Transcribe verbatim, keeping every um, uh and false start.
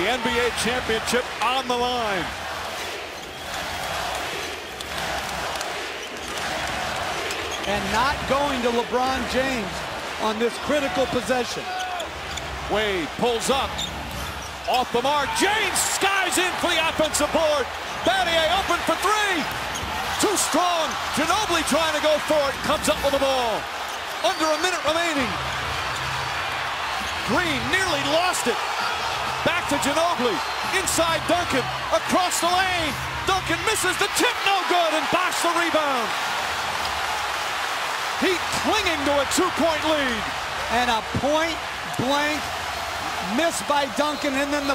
The N B A championship on the line. And not going to LeBron James on this critical possession. Wade pulls up. Off the mark. James skies in for the offensive board. Battier open for three. Too strong. Ginobili trying to go for it. Comes up with the ball. Under a minute remaining. Green nearly lost it. Back to Ginobili. Inside Duncan. Across the lane. Duncan misses the tip. No good. And Bosh the rebound. Heat clinging to a two-point lead. And a point-blank miss by Duncan, and then the